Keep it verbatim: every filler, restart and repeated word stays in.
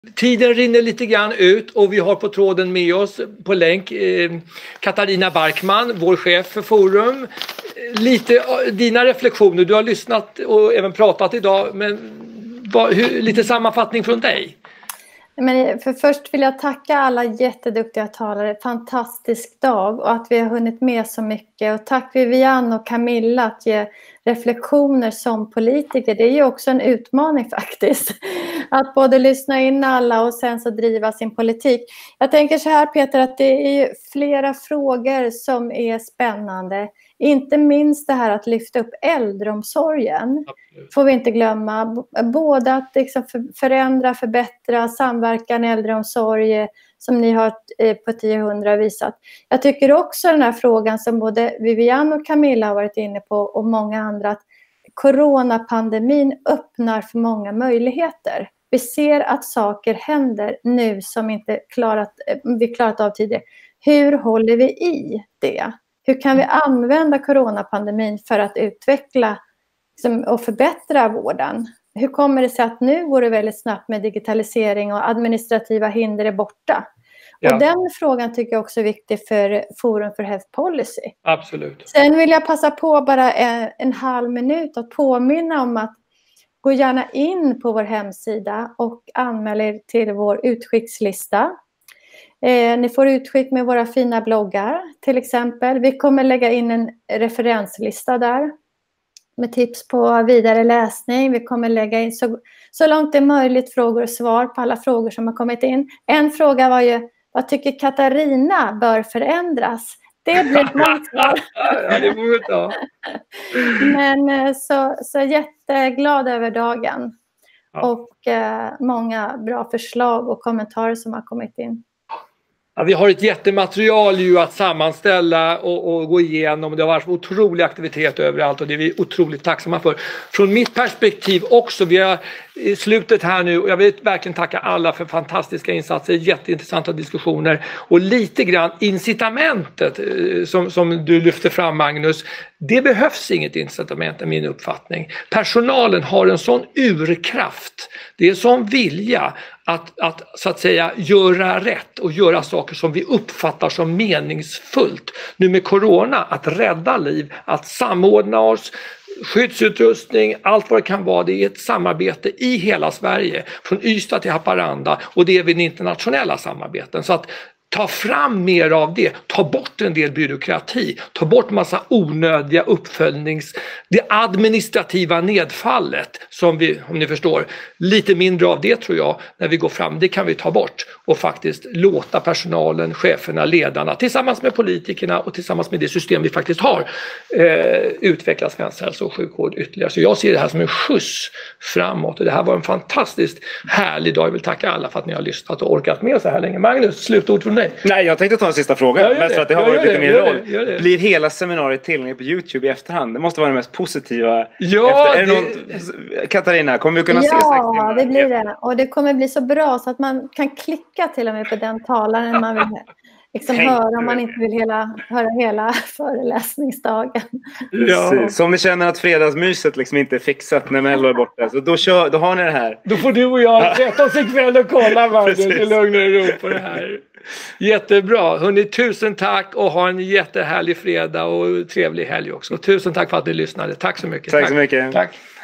Tiden rinner lite grann ut och vi har på tråden med oss på länk eh, Katarina Barkman, vår chef för Forum. Lite eh, dina reflektioner, du har lyssnat och även pratat idag, men vad, hur, lite sammanfattning från dig. Men för först vill jag tacka alla jätteduktiga talare, fantastisk dag och att vi har hunnit med så mycket. Och tack Vivian och Camilla att ge reflektioner som politiker. Det är ju också en utmaning faktiskt. Att både lyssna in alla och sen så driva sin politik. Jag tänker så här Peter, att det är ju flera frågor som är spännande. Inte minst det här att lyfta upp äldreomsorgen. Absolut. Får vi inte glömma. Både att liksom förändra, förbättra, samverkan i äldreomsorg som ni har på tio hundra visat. Jag tycker också den här frågan som både Vivian och Camilla har varit inne på och många andra, att coronapandemin öppnar för många möjligheter. Vi ser att saker händer nu som inte klarat, vi klarat av tidigare. Hur håller vi i det? Hur kan vi använda coronapandemin för att utveckla och förbättra vården? Hur kommer det sig att nu går det väldigt snabbt med digitalisering och administrativa hinder är borta? Ja. Och den frågan tycker jag också är viktig för Forum för Health Policy. Absolut. Sen vill jag passa på bara en, en halv minut att påminna om att gå gärna in på vår hemsida och anmäla er till vår utskickslista. Eh, ni får utskick med våra fina bloggar till exempel. Vi kommer lägga in en referenslista där med tips på vidare läsning. Vi kommer lägga in så, så långt det är möjligt frågor och svar på alla frågor som har kommit in. En fråga var ju, vad tycker Katarina bör förändras? Det blir ett långt svar. Ja, det får vi ta. Men så, så jätteglad över dagen. Ja. Och eh, många bra förslag och kommentarer som har kommit in. Ja, vi har ett jättematerial ju att sammanställa och, och gå igenom. Det har varit otrolig aktivitet överallt och det är vi otroligt tacksamma för. Från mitt perspektiv också, vi är i slutet här nu och jag vill verkligen tacka alla för fantastiska insatser, jätteintressanta diskussioner och lite grann incitamentet som, som du lyfter fram Magnus. Det behövs inget incitament i min uppfattning. Personalen har en sån urkraft, det är en sån vilja att, att så att säga göra rätt och göra saker som vi uppfattar som meningsfullt. Nu med corona, att rädda liv, att samordna oss, skyddsutrustning, allt vad det kan vara, det är ett samarbete i hela Sverige, från Ystad till Haparanda och det är vid internationella samarbeten. Så att ta fram mer av det, ta bort en del byråkrati, ta bort massa onödiga uppföljnings, det administrativa nedfallet som vi, om ni förstår, lite mindre av det tror jag när vi går fram, det kan vi ta bort och faktiskt låta personalen, cheferna, ledarna tillsammans med politikerna och tillsammans med det system vi faktiskt har eh, utveckla svensk hälso- och sjukvård ytterligare. Så jag ser det här som en skjuts framåt och det här var en fantastiskt härlig dag. Jag vill tacka alla för att ni har lyssnat och orkat med så här länge. Magnus, slutord från dig. Nej, jag tänkte ta en sista fråga. Ja, mest för att det har varit lite min roll. Det, det. Blir hela seminariet tillgängligt på YouTube i efterhand? Det måste vara det mest positiva. Ja, efter. Är det det... någon... Katarina, kommer vi kunna ja, se sex timmar? Ja, det blir det. Och det kommer bli så bra så att man kan klicka till och med på den talaren man vill liksom höra om man inte vill hela, höra hela föreläsningsdagen. Ja. Så om ni känner att fredagsmyset liksom inte är fixat när Mello är borta, så då, kör, då har ni det här. Då får du och jag sätta oss ikväll och kolla Magnus i lugn och ro på det här. Jättebra. Hörrni, tusen tack och ha en jättehärlig fredag och trevlig helg också. Tusen tack för att ni lyssnade. Tack så mycket. Tack, tack. så mycket. Tack.